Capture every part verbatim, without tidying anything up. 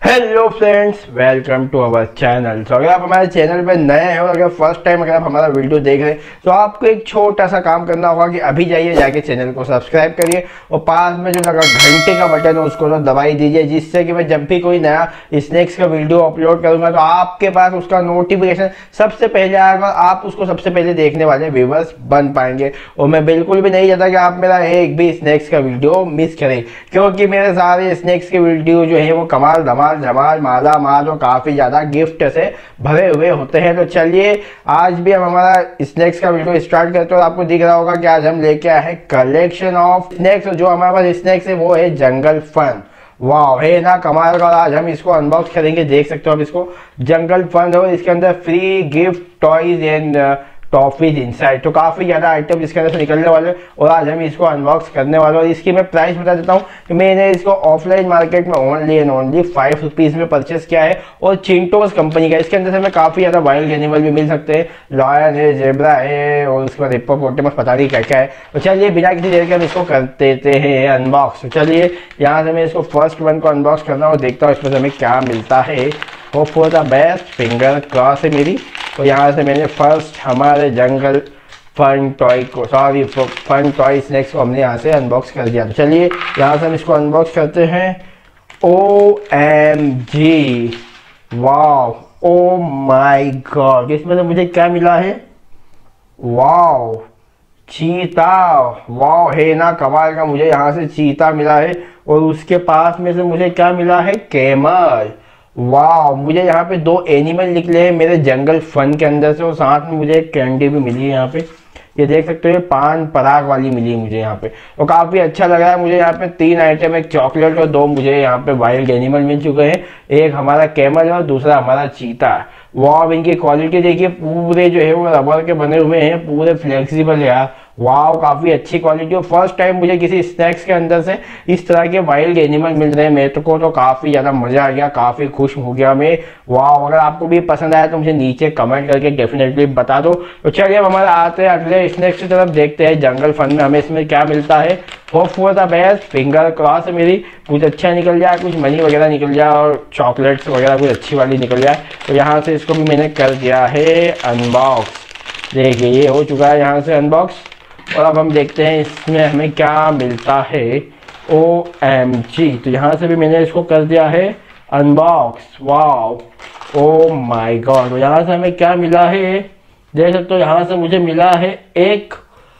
Hello friends, welcome to our channel. तो अगर आप हमारे चैनल पर नए हो, अगर फर्स्ट टाइम अगर आप हमारा वीडियो देख रहे हैं तो आपको एक छोटा सा काम करना होगा कि अभी जाइए जाके चैनल को सब्सक्राइब करिए और पास में जो लगा घंटे का बटन है उसको तो दबाई दीजिए, जिससे कि मैं जब भी कोई नया स्नैक्स का वीडियो अपलोड करूंगा तो आपके पास उसका नोटिफिकेशन सबसे पहले आएगा, आप उसको सबसे पहले देखने वाले व्यूवर्स बन पाएंगे। और मैं बिल्कुल भी नहीं चाहता कि आप मेरा एक भी स्नैक्स का वीडियो मिस करें, क्योंकि मेरे सारे स्नैक्स के वीडियो जो है वो कमाल धमाल जमाल माला माल और काफी ज्यादा गिफ्ट से भरे हुए होते हैं। तो चलिए आज भी हम हमारा स्नैक्स का वीडियो स्टार्ट करते हैं। और आपको दिख रहा होगा कि आज हम लेके आए हैं कलेक्शन ऑफ स्नैक्स। जो हमारे पास स्नैक्स है वो है जंगल फन। वाह है ना कमाल का। आज हम इसको अनबॉक्स करेंगे, देख सकते हो आप इसको। जंगल फन हो, इसके अंदर free gift toys and toffees inside, तो काफी ज्यादा आइटम इसके अंदर से निकलने वाले हैं और आज हम इसको अनबॉक्स करने वाले हैं। और इसकी मैं प्राइस बता देता हूँ कि मैंने इसको ऑफलाइन मार्केट में only and only five rupees में परचेस किया है और चिंटोस कंपनी का। इसके अंदर से हमें काफी ज्यादा वाइल्ड एनिमल भी मिल सकते हैं, लॉयन है, जेब्रा है और उसके बाद हिप्पोपोटेमस, पता नहीं क्या क्या है। तो चलिए बिना किसी देर के हम इसको कर देते हैं अनबॉक्स। तो चलिए यहाँ से मैं इसको फर्स्ट वन को अनबॉक्स करना और देखता हूँ इसमें से हमें क्या मिलता है। Hope for the best, finger cross है मेरी। तो यहाँ से मैंने फर्स्ट हमारे जंगल फन टॉय को सॉरी फन टॉय स्नैक्स को हमने यहाँ से अनबॉक्स कर दिया। तो चलिए यहाँ से हम इसको अनबॉक्स करते हैं। O M G, wow, oh my God, इसमें से मुझे क्या मिला है? वाओ, चीता। वाओ है ना कमाल का। मुझे यहाँ से चीता मिला है और उसके पास में से मुझे क्या मिला है? कैमल। वाह, मुझे यहाँ पे दो एनिमल निकले हैं मेरे जंगल फन के अंदर से और साथ में मुझे एक कैंडी भी मिली है। यहाँ पे ये देख सकते हो, पान पराग वाली मिली है मुझे यहाँ पे और काफी अच्छा लग रहा है मुझे। यहाँ पे तीन आइटम, एक चॉकलेट और दो मुझे यहाँ पे वाइल्ड एनिमल मिल चुके हैं। एक हमारा कैमल और दूसरा हमारा चीता। वाह, इनकी क्वालिटी देखिए, पूरे जो है वो रबर के बने हुए हैं, पूरे फ्लेक्सिबल है यार। वाह, काफी अच्छी क्वालिटी। और फर्स्ट टाइम मुझे किसी स्नैक्स के अंदर से इस तरह के वाइल्ड एनिमल मिल रहे हैं मेरे को, तो काफी ज्यादा मजा आ गया, काफी खुश हो गया मैं। वाह, अगर आपको भी पसंद आया तो मुझे नीचे कमेंट करके डेफिनेटली बता दो। तो चलिए अब हमारे आते हैं अगले स्नैक्स की तरफ, देखते हैं जंगल फन में हमें इसमें क्या मिलता है। Hope for the best, finger cross है मेरी, कुछ अच्छा निकल जाए, कुछ मनी वगैरह निकल जाए और चॉकलेट्स वगैरह कुछ अच्छी वाली निकल जाए। तो यहाँ से इसको भी मैंने कर दिया है अनबॉक्स। देखिए ये हो चुका है यहाँ से अनबॉक्स और अब हम देखते हैं इसमें हमें क्या मिलता है। ओ एम जी, तो यहाँ से भी मैंने इसको कर दिया है unbox. Wow, oh my God, तो यहाँ से हमें क्या मिला है देख सकते हो। यहाँ से मुझे मिला है एक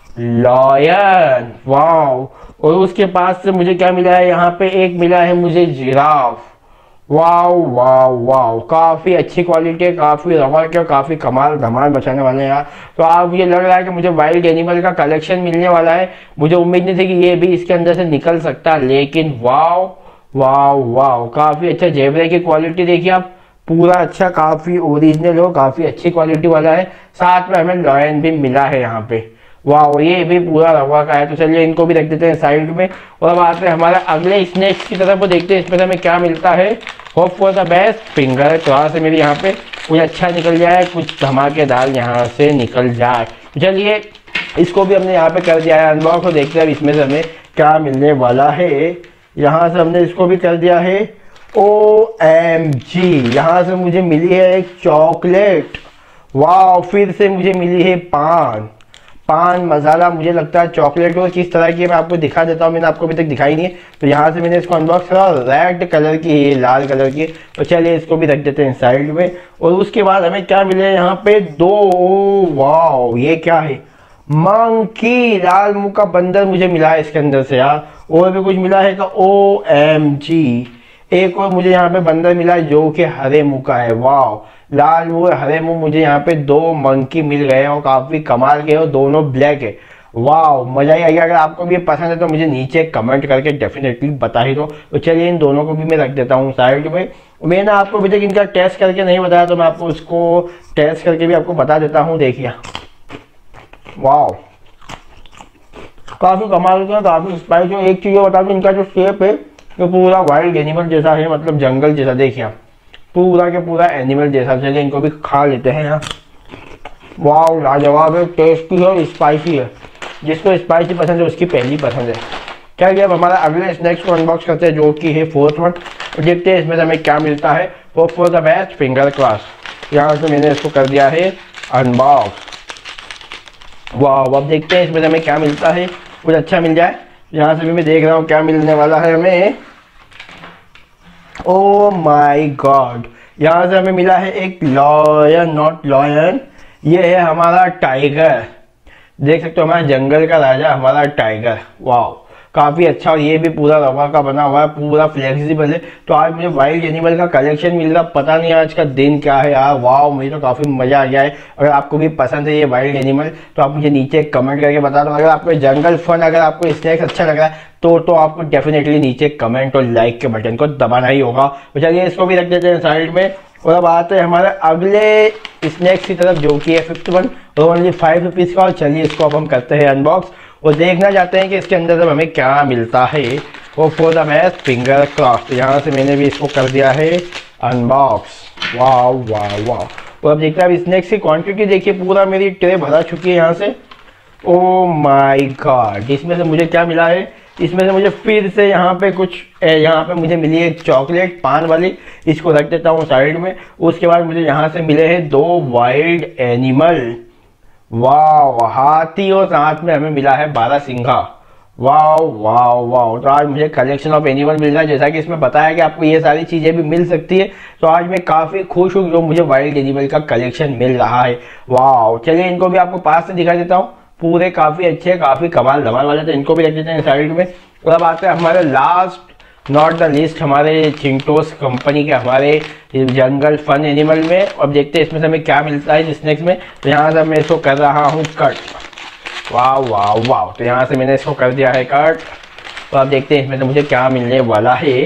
लॉयन। वाओ, और उसके पास से मुझे क्या मिला है? यहाँ पे एक मिला है मुझे जिराफ। वाओ वाओ वाओ, काफी अच्छी क्वालिटी है, काफी रबर के और काफी कमाल धमाल बचाने वाले हैं यार। तो आप ये लग रहा है कि मुझे वाइल्ड एनिमल का कलेक्शन मिलने वाला है। मुझे उम्मीद नहीं थी कि ये भी इसके अंदर से निकल सकता, लेकिन वाओ वाओ वाओ, काफी अच्छा। जेब्रा की क्वालिटी देखिए आप, पूरा अच्छा, काफी ओरिजिनल हो, काफी अच्छी क्वालिटी वाला है। साथ में हमें लॉयन भी मिला है यहाँ पे। वाह, ये भी पूरा रवा का है। तो चलिए इनको भी रख देते हैं साइड में और अब आते हैं हमारे अगले स्नैक्स की तरफ। देखते हैं इसमें हमें क्या मिलता है। Hope for the best, finger cross है मेरी। यहाँ पे कुछ अच्छा निकल जाए, कुछ धमाकेदार यहाँ से निकल जाए। चलिए इसको भी हमने यहाँ पे कर दिया है अनबॉक्स और देखते हैं इसमें से हमें क्या मिलने वाला है। यहाँ से हमने इसको भी कर दिया है। ओ एम जी, यहाँ से मुझे मिली है एक चॉकलेट। वाह, फिर से मुझे मिली है पान पान मसाला। मुझे लगता है चॉकलेट और किस तरह की है मैं आपको दिखा देता हूँ, मैंने आपको अभी तक दिखाई नहीं है। तो यहाँ से मैंने इसको अनबॉक्स करा, रेड कलर की है, लाल कलर की। तो चलिए इसको भी रख देते हैं साइड में। और उसके बाद हमें क्या मिले यहाँ पे? दो, वाओ, ये क्या है? मंकी, लाल मुंह का बंदर मुझे मिला है इसके अंदर से यार। और भी कुछ मिला है का? ओ एम जी, एक और मुझे यहाँ पे बंदर मिला है जो कि हरे मुंह का है। वाह, लाल मुंह हरे मुंह, मुझे यहाँ पे दो मंकी मिल गए और काफी कमाल के और दोनों ब्लैक है। वाह, मजा ही आ गया। अगर आपको भी ये पसंद है तो मुझे नीचे कमेंट करके डेफिनेटली बता ही दो। तो चलिए इन दोनों को भी मैं रख देता हूँ साइड में। मैंने आपको अभी तक इनका टेस्ट करके नहीं बताया तो मैं आपको उसको टेस्ट करके भी आपको बता देता हूँ। देखिए, वाह, काफी कमाल का, काफी स्पाइसी। एक चीज बता दूं, इनका जो शेप है वो पूरा वाइल्ड एनिमल जैसा है, मतलब जंगल जैसा। देखिए आप, पूरा के पूरा एनिमल जैसा। चलिए इनको भी खा लेते हैं यार। वाह, लाजवाब है, टेस्टी है, स्पाइसी है। जिसको स्पाइसी पसंद है उसकी पहली पसंद है। क्या अब हमारा अगले स्नैक्स को अनबॉक्स करते हैं जो कि है फोर्थ वन। तो देखते हैं इसमें से हमें क्या मिलता है। वो for the best finger class, यहाँ से मैंने इसको कर दिया है अनबॉक्स। वाह, अब देखते हैं इसमें से हमें क्या मिलता है, कुछ अच्छा मिल जाए। यहाँ से भी मैं देख रहा हूँ क्या मिलने वाला है हमें। ओ माय गॉड, यहाँ से हमें मिला है एक लॉयन, नॉट लॉयन, ये है हमारा टाइगर। देख सकते हो हमारा जंगल का राजा हमारा टाइगर। वाह, काफ़ी अच्छा। और ये भी पूरा रबर का बना हुआ है, पूरा फ्लेक्सिबल है। तो आज मुझे वाइल्ड एनिमल का कलेक्शन मिल रहा, पता नहीं आज का दिन क्या है यार। वाह, मुझे तो काफ़ी मज़ा आ गया है। अगर आपको भी पसंद है ये वाइल्ड एनिमल तो आप मुझे नीचे कमेंट करके बता दो। अगर आपको जंगल फन, अगर आपको स्नैक्स अच्छा लग रहा है तो तो आपको डेफिनेटली नीचे कमेंट और लाइक के बटन को दबाना ही होगा। तो चलिए इसको भी रख देते हैं साइड में। और अब आते हैं हमारे अगले स्नैक्स की तरफ जो कि है फिफ्थ वन, और ओनली फाइव रुपीज़ का। और चलिए इसको अब हम करते हैं अनबॉक्स और देखना चाहते हैं कि इसके अंदर अब हमें क्या मिलता है। वो for the best finger craft, यहाँ से मैंने भी इसको कर दिया है अनबॉक्स। वाह वाह वाह। और अब देखते हैं अब स्नैक्स की क्वांटिटी देखिए, पूरा मेरी ट्रे भरा चुकी है यहाँ से। ओ माय गॉड, इसमें से मुझे क्या मिला है, इसमें से मुझे फिर से यहाँ पे कुछ, यहाँ पे मुझे मिली है चॉकलेट पान वाली, इसको रख देता हूँ साइड में। उसके बाद मुझे यहाँ से मिले हैं दो वाइल्ड एनिमल। वाह, हाथी और साथ में हमें मिला है बारहसिंघा। वाह वाह वाह। तो आज मुझे कलेक्शन ऑफ एनिमल मिल रहा है, जैसा कि इसमें बताया कि आपको ये सारी चीज़ें भी मिल सकती है। तो आज मैं काफ़ी खुश हूँ जो मुझे वाइल्ड एनिमल का कलेक्शन मिल रहा है। वाह, चलिए इनको भी आपको पास से दिखा देता हूँ। पूरे काफ़ी अच्छे, काफ़ी कमाल धमाल वाले, तो इनको भी रख देते हैं साइड में। और अब आते हैं हमारे लास्ट नॉट द लिस्ट, हमारे चिंटोस कंपनी के हमारे जंगल फन एनिमल में। अब देखते हैं इसमें से हमें क्या मिलता है स्नैक्स में। तो यहाँ से मैं इसको कर रहा हूँ कट। वाह वाह वाह, तो यहाँ से मैंने इसको कर दिया है कट। तो अब देखते हैं इसमें से मुझे क्या मिलने वाला है।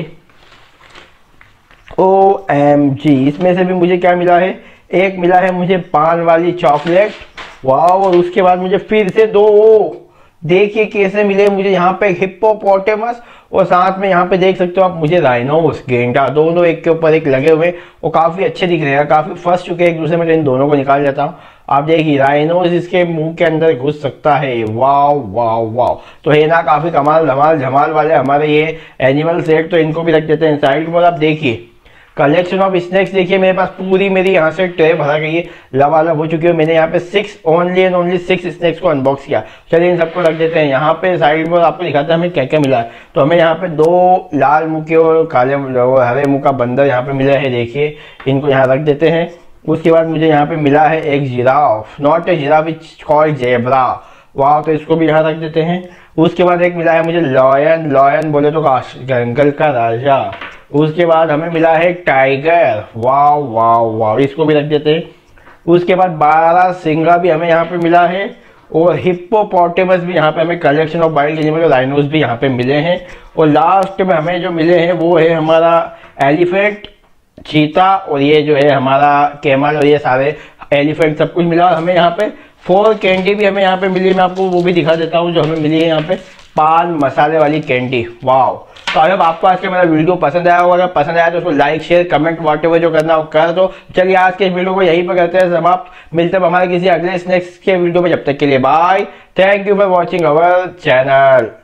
ओ एम जी, इसमें से भी मुझे क्या मिला है, एक मिला है मुझे पान वाली चॉकलेट। वाह, और उसके बाद मुझे फिर से दो, देखिए कैसे मिले मुझे यहाँ पे हिप्पोपोटेमस, और साथ में यहाँ पे देख सकते हो आप मुझे राइनोस, गेंडा, दोनों एक के ऊपर एक लगे हुए। वो काफ़ी अच्छे दिख रहे हैं, काफ़ी फंस चुके हैं एक दूसरे में। तो इन दोनों को निकाल देता हूँ। आप देखिए राइनोस इसके मुंह के अंदर घुस सकता है। वाह वाह वाह। तो है ना काफ़ी कमाल धमाल झमाल वाले हमारे ये एनिमल सेट। तो इनको भी रख देते हैं साइड में। आप देखिए कलेक्शन ऑफ स्नैक्स देखिए, मेरे पास पूरी मेरी यहाँ से ट्रे भरा गई है, लबालब हो चुकी है। मैंने यहाँ पे six only and only six snacks को अनबॉक्स किया। चलिए इन सबको रख देते हैं यहाँ पे साइड में। आपको दिखाते हैं हमें क्या क्या मिला है। तो हमें यहाँ पे दो लाल मुँह के और काले हरे मुँह का बंदर यहाँ पे मिला है, देखिए इनको यहाँ रख देते हैं। उसके बाद मुझे यहाँ पे मिला है एक giraffe, not a giraffe, it's called zebra. वाह, तो इसको भी यहाँ रख देते हैं। उसके बाद एक मिला है मुझे लॉयन, लॉयन बोले तो जंगल का राजा। उसके बाद हमें मिला है टाइगर। वाह वाह वाह, इसको भी रख देते हैं। उसके बाद बारहसिंघा भी हमें यहाँ पे मिला है, और हिप्पोपोटेमस भी यहाँ पे हमें collection of wild animal, rhinos भी यहाँ पे मिले हैं। और लास्ट में हमें जो मिले हैं वो है हमारा एलिफेंट, चीता, और ये जो है हमारा कैमल, और ये सारे एलिफेंट सब कुछ मिला। और हमें यहाँ पे फोर कैंडी भी हमें यहाँ पे मिली, मैं आपको वो भी दिखा देता हूँ जो हमें मिली है यहाँ पे, पान मसाले वाली कैंडी। वाह, तो अगर आपको आज के मेरा वीडियो पसंद आया होगा, अगर पसंद आया तो उसको लाइक शेयर कमेंट व्हाटएवर जो करना हो कर दो। चलिए आज के इस वीडियो को यहीं पर करते हैं समाप्त। मिलते हैं हमारे किसी अगले स्नैक्स के वीडियो में, जब तक के लिए bye. Thank you for watching our channel.